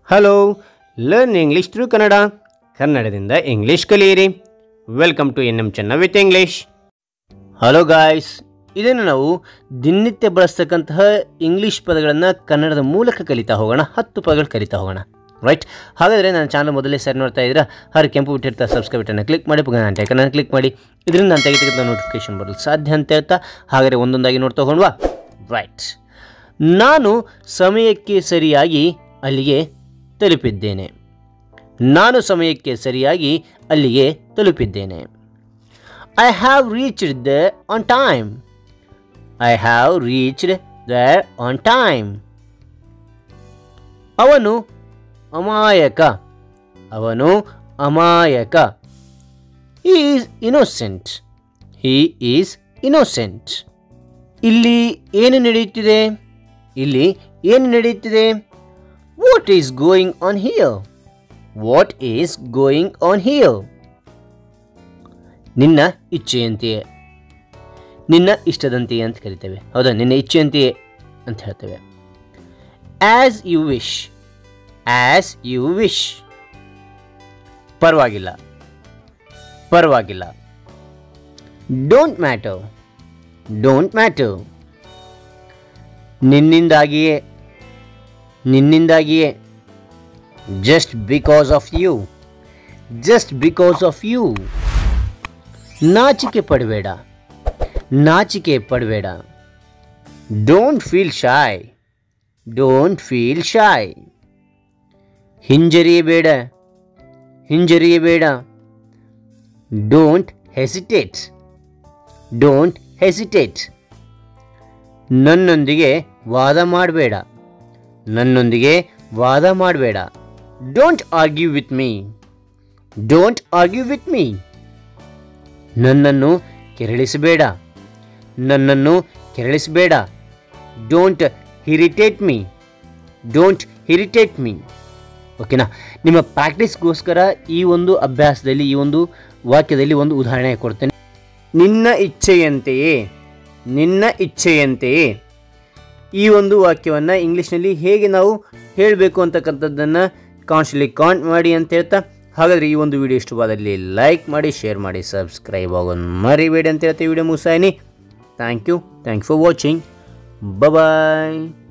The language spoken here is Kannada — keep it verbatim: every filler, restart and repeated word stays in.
Hello learn English through Kannada ಕನ್ನಡದಿಂದ ಇಂಗ್ಲೀಷ್ ಕಲಿಯಿರಿ. Welcome to N M Chenna with English. Hello guys, ಇದನ್ನು ನಾವು ದಿನನಿತ್ಯ ಬಳಸ್ತಕ್ಕಂತಹ ಇಂಗ್ಲೀಷ್ ಪದಗಳನ್ನು ಕನ್ನಡದ ಮೂಲಕ ಕಲಿತಾ ಹೋಗೋಣ. ಹತ್ತು ಪದಗಳು ಕಲಿತಾ ಹೋಗೋಣ. ರೈಟ್, ಹಾಗಾದರೆ ನನ್ನ ಚಾನಲ್ ಮೊದಲೇ ಸರಿ ನೋಡ್ತಾ ಇದ್ದೀರಾ, ಹಾಗೆ ಕೆಂಪು ಬಿಟ್ಟಿರ್ತಾ ಸಬ್ಸ್ಕ್ರೈಬ್ ಬಟನ್ನ ಕ್ಲಿಕ್ ಮಾಡಿ, ಪಕ್ಕ ನಾನು ಟೈಕನ್ನು ಕ್ಲಿಕ್ ಮಾಡಿ, ಇದರಿಂದ ನಾನು ತೆಗೆದ ನೋಟಿಫಿಕೇಶನ್ ಬರಲು ಸಾಧ್ಯ ಅಂತ ಹೇಳ್ತಾ ಹಾಗಾದರೆ ಒಂದೊಂದಾಗಿ ನೋಡ್ತಾ ಹೋಗೋಣವಾ. ರೈಟ್, ನಾನು ಸಮಯಕ್ಕೆ ಸರಿಯಾಗಿ ಅಲ್ಲಿಗೆ ತಲುಪಿದ್ದೇನೆ. ನಾನು ಸಮಯಕ್ಕೆ ಸರಿಯಾಗಿ ಅಲ್ಲಿಗೆ ತಲುಪಿದ್ದೇನೆ. I have reached there on time. I have reached there on time. ಅವನು ಅಮಾಯಕ. ಅವನು ಅಮಾಯಕ. He is innocent. He is innocent. ಇಲ್ಲಿ ಏನು ನಡೆಯುತ್ತಿದೆ? ಇಲ್ಲಿ ಏನು ನಡೆಯುತ್ತಿದೆ? What is going on here? What is going on here? ನಿನ್ನ ಇಚ್ಛೆಯಂತೆಯೇ, ನಿನ್ನ ಇಷ್ಟದಂತೆಯೇ ಅಂತ ಕರಿತೇವೆ. ಹೌದಾ, ನಿನ್ನ ಇಚ್ಛೆಯಂತೆಯೇ ಅಂತ ಹೇಳ್ತೇವೆ. As you wish. As you wish. ಪರವಾಗಿಲ್ಲ, ಪರವಾಗಿಲ್ಲ. Don't matter. Don't matter. ನಿನ್ನಿಂದಾಗಿಯೇ, ನಿನ್ನಿಂದಾಗಿಯೇ. Just because of you. Just because of you. ನಾಚಿಕೆ ಪಡಬೇಡ. ನಾಚಿಕೆ ಪಡಬೇಡ. Don't feel shy. Don't feel shy. ಹಿಂಜರಿಯಬೇಡ. ಹಿಂಜರಿಯಬೇಡ. Don't hesitate. Don't hesitate. ನನ್ನೊಂದಿಗೆ ವಾದ ಮಾಡಬೇಡ. ನನ್ನೊಂದಿಗೆ ವಾದ ಮಾಡಬೇಡ. Don't argue with me. Don't argue with me. ನನ್ನನ್ನು ಕೆರಳಿಸಬೇಡ. ನನ್ನನ್ನು ಕೆರಳಿಸಬೇಡ. Don't irritate me. Don't irritate me. ಓಕೆನಾ? ನಿಮ್ಮ ಪ್ರಾಕ್ಟೀಸ್ಗೋಸ್ಕರ ಈ ಒಂದು ಅಭ್ಯಾಸದಲ್ಲಿ, ಈ ಒಂದು ವಾಕ್ಯದಲ್ಲಿ ಒಂದು ಉದಾಹರಣೆ ಕೊಡ್ತೇನೆ. ನಿನ್ನ ಇಚ್ಛೆಯಂತೆಯೇ. ನಿನ್ನ ಇಚ್ಛೆಯಂತೆಯೇ. ಈ ಒಂದು ವಾಕ್ಯವನ್ನು ಇಂಗ್ಲೀಷ್ನಲ್ಲಿ ಹೇಗೆ ನಾವು ಹೇಳಬೇಕು ಅಂತಕ್ಕಂಥದ್ದನ್ನು ಕಾನ್ಸ್ಟಲಿ ಕಾಂಟ್ ಮಾಡಿ ಅಂತ ಹೇಳ್ತಾ, ಹಾಗಾದರೆ ಈ ಒಂದು ವಿಡಿಯೋ ಇಷ್ಟವಾದಲ್ಲಿ ಲೈಕ್ ಮಾಡಿ, ಶೇರ್ ಮಾಡಿ, ಸಬ್ಸ್ಕ್ರೈಬ್ ಆಗೋದು ಮರಿಬೇಡಿ ಅಂತ ಹೇಳ್ತಾ ವಿಡಿಯೋ ಮುಗಿಸಾಯಿನಿ. Thank you. Thank you for watching. Bye.